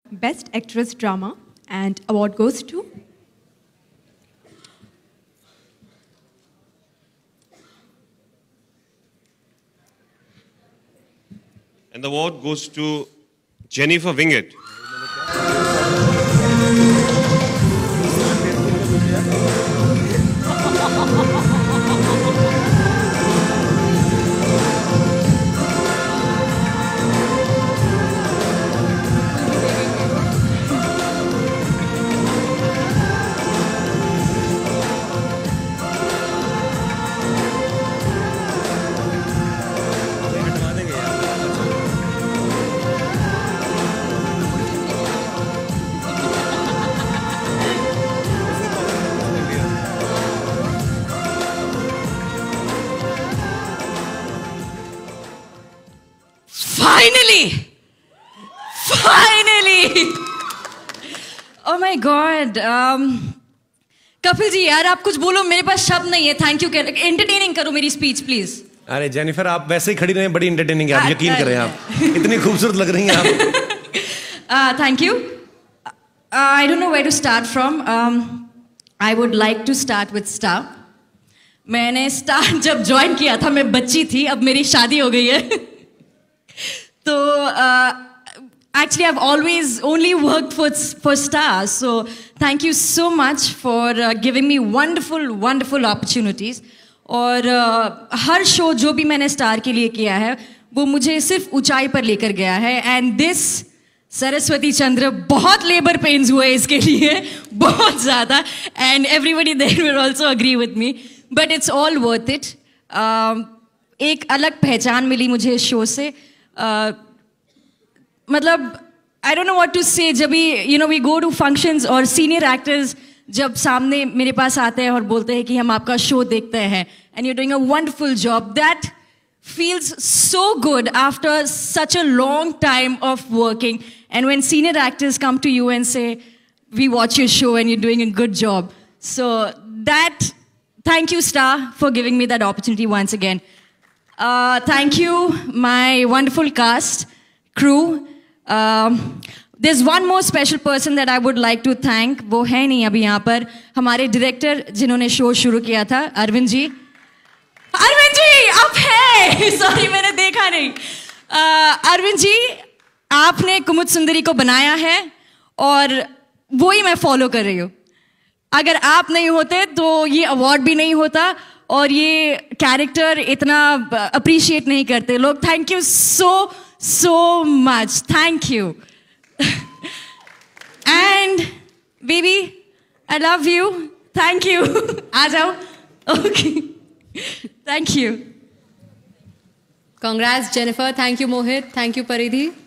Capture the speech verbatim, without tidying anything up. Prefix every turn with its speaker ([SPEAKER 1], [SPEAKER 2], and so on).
[SPEAKER 1] Best Actress Drama, and award goes to
[SPEAKER 2] and the award goes to Jennifer Winget.
[SPEAKER 3] Finally! Finally! Oh my God! Um, Kapil ji यार आप कुछ बोलो, मेरे पास शब्द नहीं है. Thank you. एंटरटेनिंग करो मेरी स्पीच प्लीज.
[SPEAKER 4] अरे जेनिफर आप वैसे ही खड़ी रहे, बड़ी एंटरटेनिंग है आप, यकीन करें आप इतनी खूबसूरत लग रही हैं आप.
[SPEAKER 3] Thank you. I don't know where to start from. I would like to start with Star. मैंने स्टार जब ज्वाइन किया था मैं बच्ची थी, अब मेरी शादी हो गई है. So, uh, actually, I've always only worked for, for stars. So, thank you so much for uh, giving me wonderful, wonderful opportunities. और uh, हर शो जो भी मैंने स्टार के लिए किया है वो मुझे सिर्फ ऊंचाई पर लेकर गया है. एंड दिस सरस्वती चंद्र बहुत लेबर पेन्स हुए इसके लिए, बहुत ज़्यादा. And everybody there will also agree with me, but it's all worth it. एक अलग पहचान मिली मुझे इस शो से. Uh, मतलब I don't know what to say. जब भी you know we go to functions और सीनियर एक्टर्स जब सामने मेरे पास आते हैं और बोलते हैं कि हम आपका शो देखते हैं and you doing a wonderful job, that feels so good after such a long time of working. And when senior actors come to you and say, we watch your show and you're doing a good job. So that, thank you Star for giving me that opportunity once again. Uh, thank you, my wonderful cast, crew. Um, there's one more special person that I would like to thank. वो है नहीं अभी यहाँ पर. हमारे director जिन्होंने show शुरू किया था, अरविंद जी. अरविंद जी आप हैं. सॉरी मैंने देखा नहीं. uh, अरविंद जी आपने कुमुद सुंदरी को बनाया है और वो ही मैं फॉलो कर रही हूँ. अगर आप नहीं होते तो ये अवार्ड भी नहीं होता और ये कैरेक्टर इतना अप्रिशिएट नहीं करते लोग. Thank you so so much. Thank you. And baby I love you. Thank you. आ जाओ. Okay. Thank you.
[SPEAKER 5] Congrats Jennifer. Thank you Mohit. Thank you Paridhi.